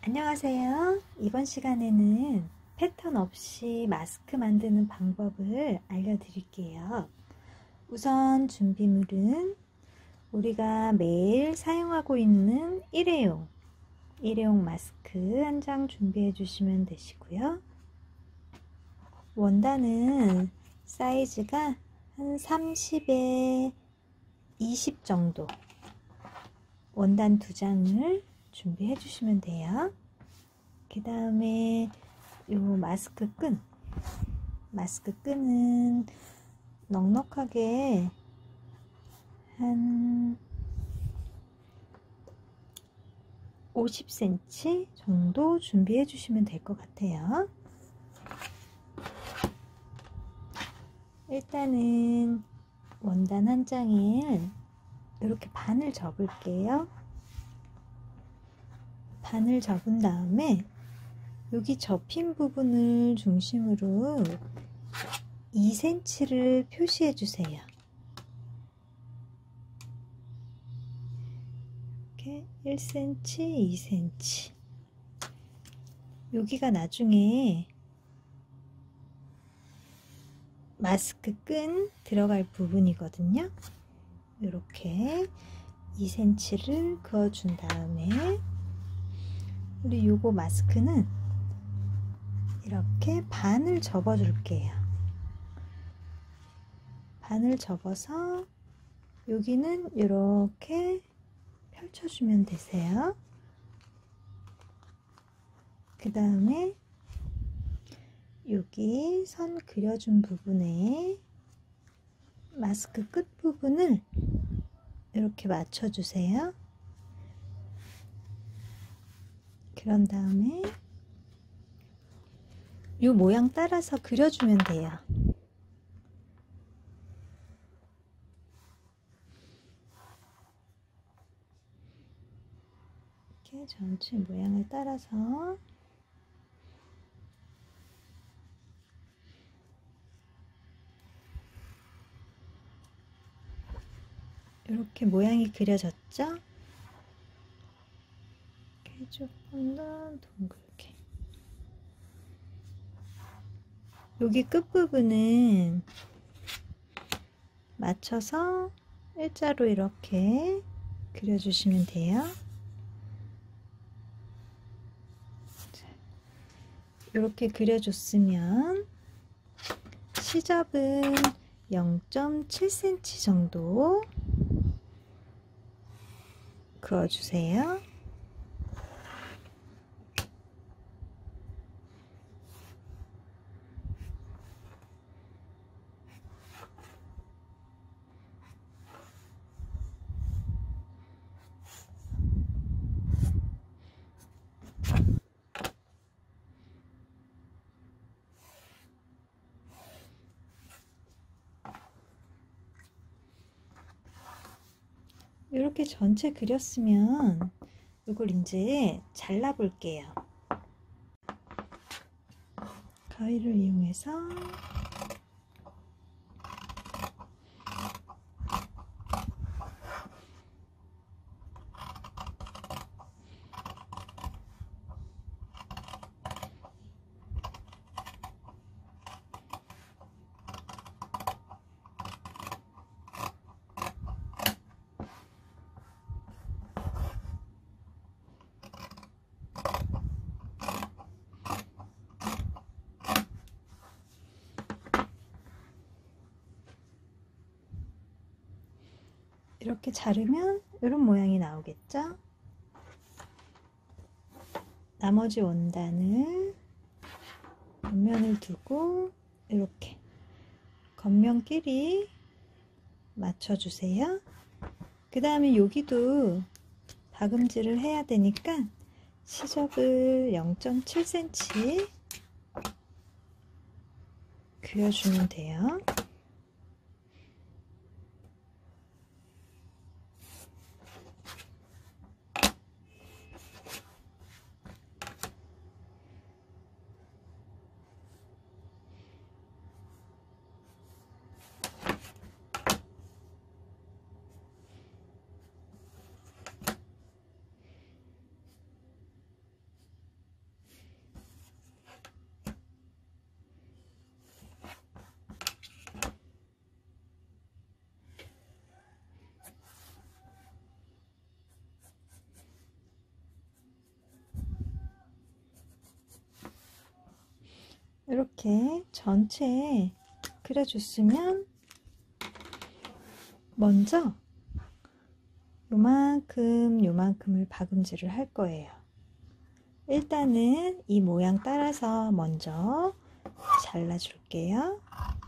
안녕하세요. 이번 시간에는 패턴 없이 마스크 만드는 방법을 알려드릴게요. 우선 준비물은 우리가 매일 사용하고 있는 일회용 마스크 한 장 준비해 주시면 되시고요. 원단은 사이즈가 한 30에 20 정도 원단 2장을 준비해 주시면 돼요. 그 다음에 요 마스크 끈은 넉넉하게 한 50cm 정도 준비해 주시면 될 것 같아요. 일단은 원단 한 장을 이렇게 반을 접을게요. 반을 접은 다음에 여기 접힌 부분을 중심으로 2cm를 표시해 주세요. 이렇게 1cm, 2cm. 여기가 나중에 마스크 끈 들어갈 부분이거든요. 이렇게 2cm를 그어준 다음에 우리 요거 마스크는 이렇게 반을 접어 줄게요. 반을 접어서 여기는 이렇게 펼쳐주면 되세요. 그 다음에 여기 선 그려준 부분에 마스크 끝 부분을 이렇게 맞춰주세요. 그런 다음에 이 모양 따라서 그려주면 돼요. 이렇게 전체 모양을 따라서 이렇게 모양이 그려졌죠? 이렇게 조금 더 둥글게. 여기 끝부분은 맞춰서 일자로 이렇게 그려주시면 돼요. 이렇게 그려줬으면 시접은 0.7cm 정도 그어주세요. 이렇게 전체 그렸으면 이걸 이제 잘라 볼게요. 가위를 이용해서 이렇게 자르면 이런 모양이 나오겠죠? 나머지 원단을 겉면을 두고 이렇게 겉면끼리 맞춰주세요. 그 다음에 여기도 박음질을 해야 되니까 시접을 0.7cm 그려주면 돼요. 이렇게 전체에 그려줬으면 먼저 요만큼을 박음질을 할 거예요. 일단은 이 모양 따라서 먼저 잘라줄게요.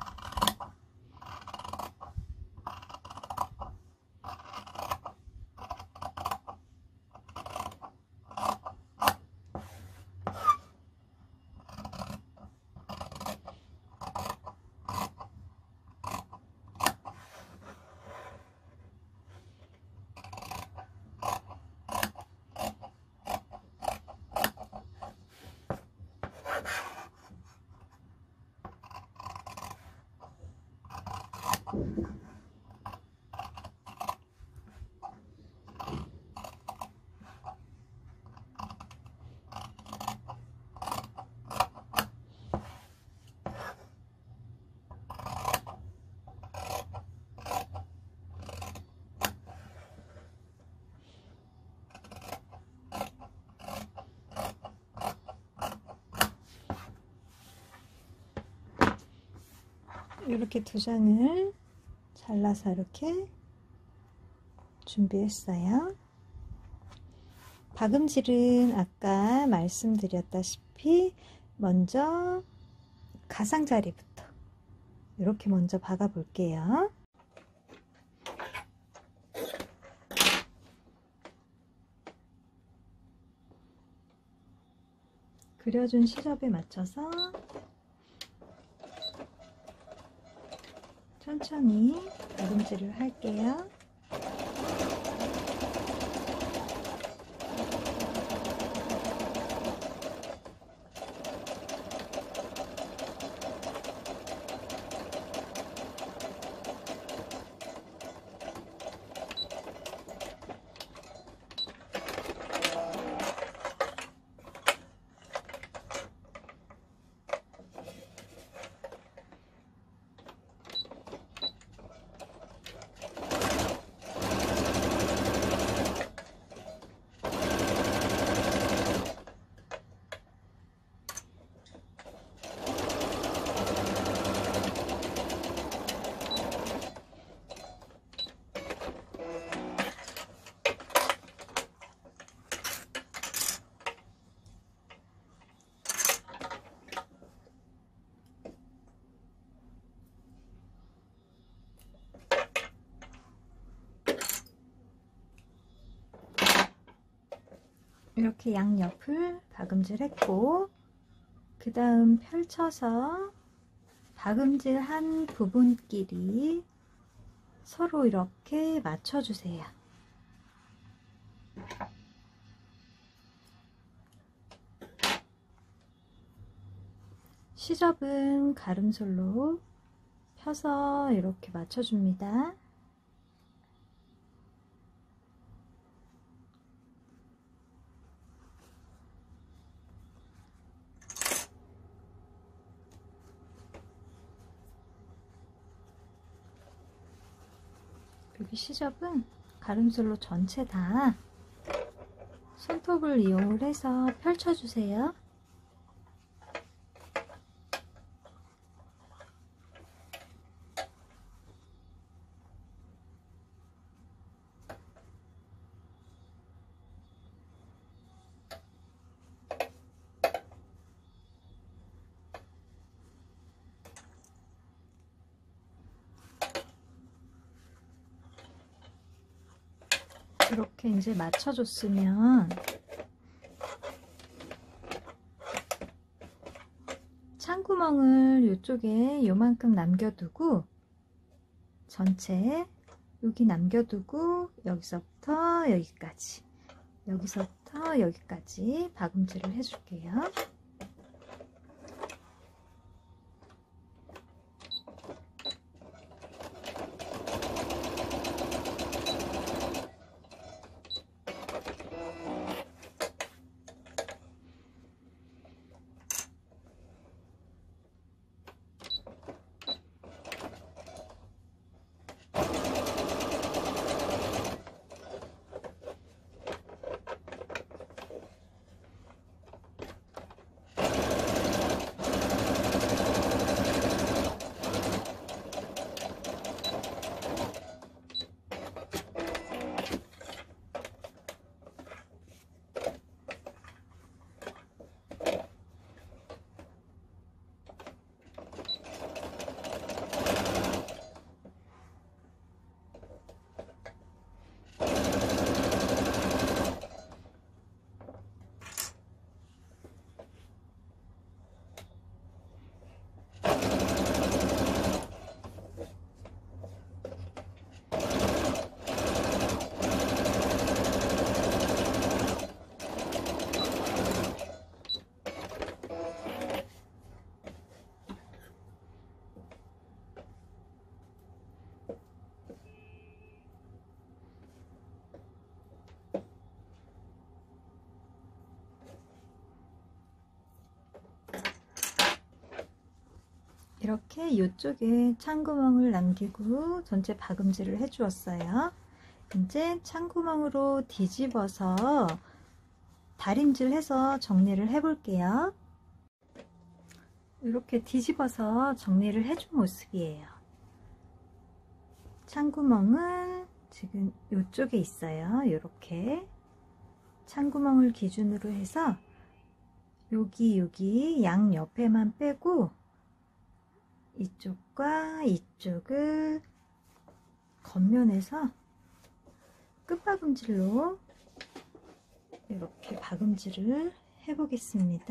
이렇게 두 장을 잘라서 이렇게 준비했어요. 박음질은 아까 말씀드렸다시피 먼저 가장자리부터 이렇게 먼저 박아 볼게요. 그려준 시접에 맞춰서 천천히 박음질을 할게요. 이렇게 양옆을 박음질 했고, 그 다음 펼쳐서 박음질 한 부분끼리 서로 이렇게 맞춰주세요. 시접은 가름솔로 펴서 이렇게 맞춰줍니다. 여기 시접은 가름솔로 전체 다 손톱을 이용을 해서 펼쳐주세요. 이렇게 이제 맞춰줬으면 창구멍을 이쪽에 요만큼 남겨두고 전체 여기 남겨두고 여기서부터 여기까지 여기서부터 여기까지 박음질을 해줄게요. 이렇게 이쪽에 찬구멍을 남기고 전체 박음질을 해 주었어요. 이제 찬구멍으로 뒤집어서 다림질 해서 정리를 해 볼게요. 이렇게 뒤집어서 정리를 해준 모습이에요. 찬구멍은 지금 이쪽에 있어요. 이렇게 찬구멍을 기준으로 해서 여기 양 옆에만 빼고 이쪽과 이쪽을 겉면에서 끝박음질로 이렇게 박음질을 해 보겠습니다.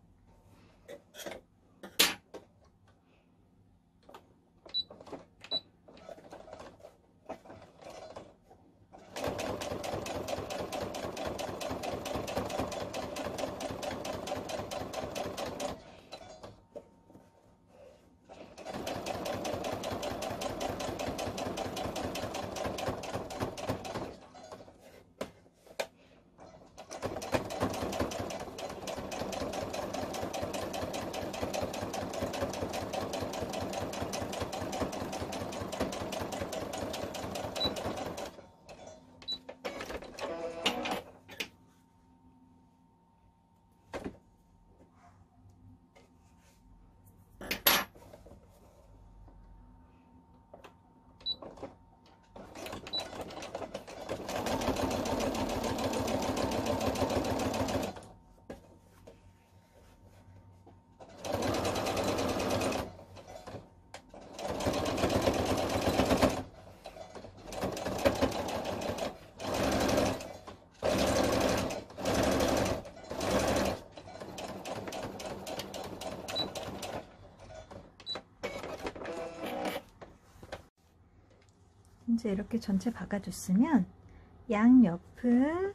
이제 이렇게 전체 박아줬으면 양옆을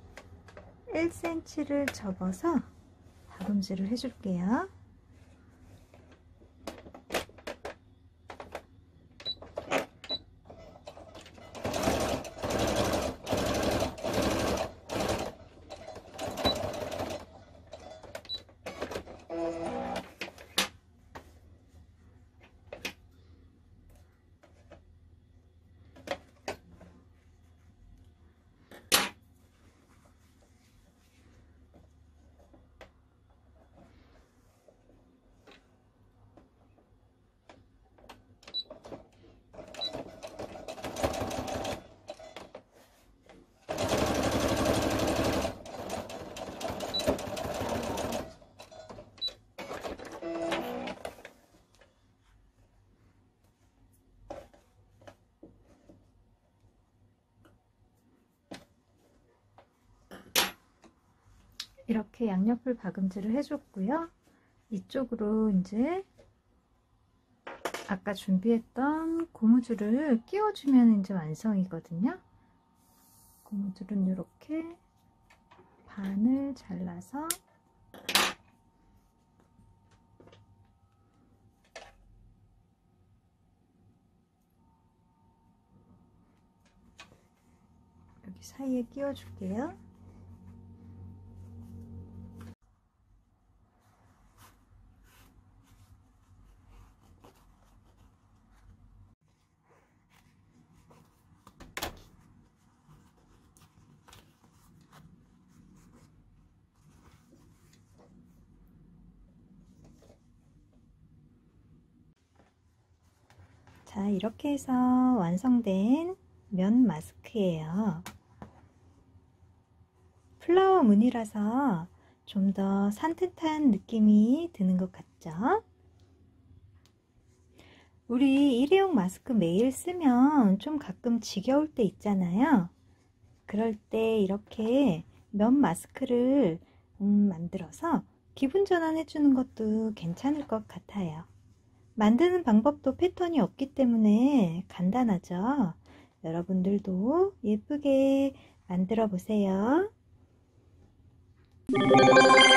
1cm를 접어서 박음질을 해줄게요. 이렇게 양옆을 박음질을 해줬고요. 이쪽으로 이제 아까 준비했던 고무줄을 끼워주면 이제 완성이거든요. 고무줄은 이렇게 반을 잘라서 여기 사이에 끼워줄게요. 자, 이렇게 해서 완성된 면 마스크예요. 플라워 무늬라서 좀 더 산뜻한 느낌이 드는 것 같죠? 우리 일회용 마스크 매일 쓰면 좀 가끔 지겨울 때 있잖아요. 그럴 때 이렇게 면 마스크를 만들어서 기분 전환해 주는 것도 괜찮을 것 같아요. 만드는 방법도 패턴이 없기 때문에 간단하죠. 여러분들도 예쁘게 만들어 보세요.